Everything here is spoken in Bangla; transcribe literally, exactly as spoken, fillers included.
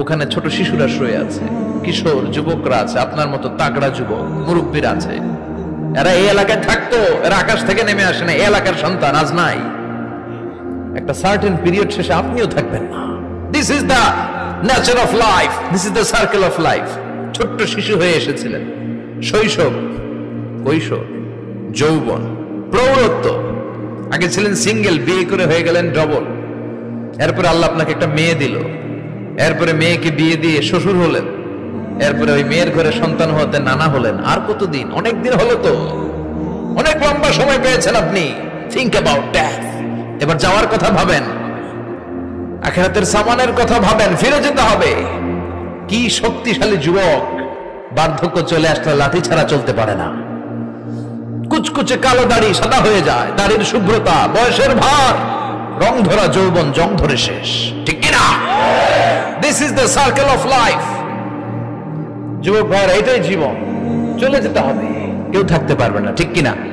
ওখানে ছোট শিশুরা শুয়ে আছে, কিশোর যুবকরা আছে, আপনার মতো তাগড়া যুবক মুরব্বীরা আছে। এরা এই এলাকায় থাকতো, এরা আকাশ থেকে নেমে আসে না, এই এলাকার সন্তান আজ নাই। একটা সার্টেন পিরিয়ড শেষে আপনিও থাকবেন না। This is the nature of life, this is the circle of life. ছোট্ট শিশু হয়ে এসেছিলেন, শৈশব, কৈশোর, যৌবন, প্রৌঢ়ত্ব। আগে ছিলেন সিঙ্গেল, বিয়ে করে হয়ে গেলেন ডবল। এরপরে আল্লাহ আপনাকে একটা মেয়ে দিল, এরপরে মেয়েকে বিয়ে দিয়ে শ্বশুর হলেন, এরপরে ওই মেয়ের ঘরে সন্তান হতে নানা হলেন। আর কতদিন? অনেক দিন হলো তো, অনেক লম্বা সময় পেয়েছেন আপনি। Think about death. এবার যাওয়ার কথা ভাবেন, আখিরাতের সামানের কথা ভাবেন, ফিরে যেতে হবে। কি শক্তিশালী যুবক! বার্ধক্য চলে আসলে লাঠি ছাড়া চলতে পারে না। কুচকুচে কালো দাড়ি সাদা হয়ে যায়, দাড়ির শুভ্রতা, বয়সের ভার, রং ধরা যৌবন জং ধরে শেষ। ঠিক কিনা? This is the circle of life. যুবক ভাইরা, এটাই জীবন, চলে যেতে হবে, কেউ থাকতে পারবে না। ঠিক কিনা?